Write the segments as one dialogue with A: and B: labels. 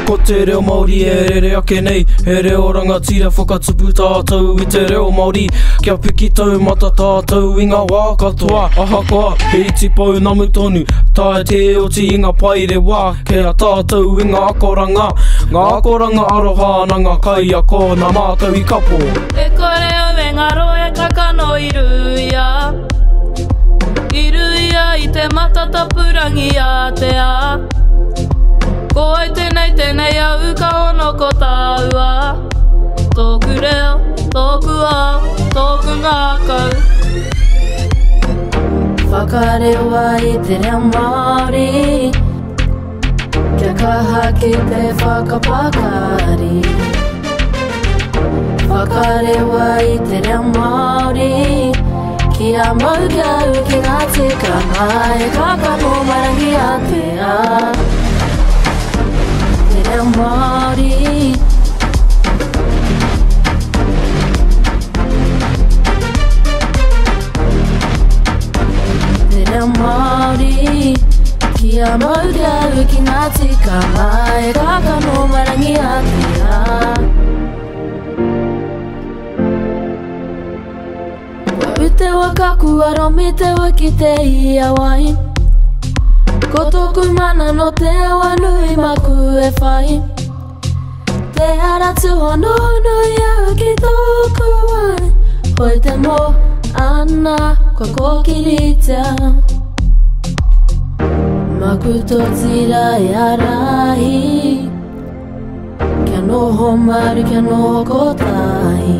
A: Ko te reo Māori e rere ake nei, he reo rangatira whakatupu tātou i te reo Māori. Kia piki tau mata tātou i ngā wā katoa. Ahakoa, he iti pau namu tonu, tae te oti i ngā paire wā. Kia tātou i ngā akoranga aroha na ngā kai a ko nā mātou i kapo.
B: E koreo me ngaro e kakano i ruia, i te matatapurangi a te a. Ko ai tenei au ka ono ko tāua, tōku reo, tōku ao, tōku ngā kau. Whakarewa i te reo Māori, kia kaha ki te whakapakari. Whakarewa i te reo Māori, kia mau kia au ki ngā tikanga, e kakano marangi a te a. Te reo Māori, te reo Māori, kia mau kia au ki ngā tikanga, e kakano marangi a te a. Ko te wakaku aromi te waki te ia wai, ko tōku mana no te awa nui maku e whai. Te aratu hono nui au ki tōku wai, hoi te mō ana kua kokiritea. Maku tō tira e arahi, kia noho maru kia noho kotahi.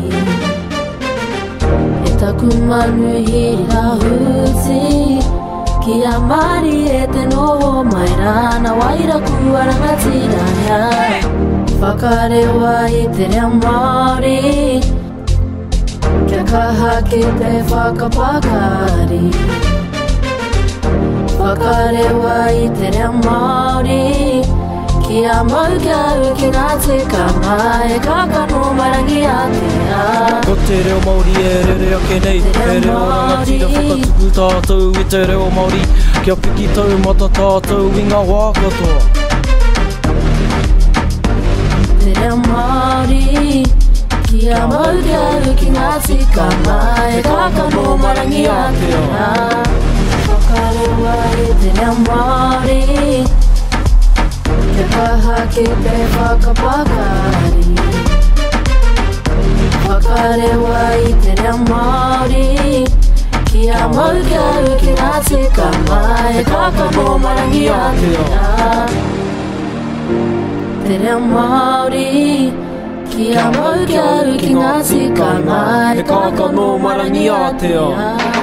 B: E taku manu hiri rahuti, kia mari e te noho mai rana waira kua rangatira hea. Whakarewa i te reo Māori, kia kaha ki te whakapakari. Whakarewa i te reo Māori, kia mau kia au ki ngā tikanga, e kakano marangi a te a.
A: Ko te reo Māori e rere ake nei, he reo rangatira whakatupu tātou i te reo Māori. Kia piki tau mata tātou i ngā wā katoa.
B: Te reo Māori, kia mau kia au ki ngā tikanga, e kakano marangi a te a. Whakarewa i te reo Māori, kia kaha ki te whakapakari. Whakarewa i te reo Māori, kia mau kia au ki ngā tikanga, e kakano marangi a te a. Te reo Māori, kia mau kia au ki ngā tikanga, e kakano marangi a te a.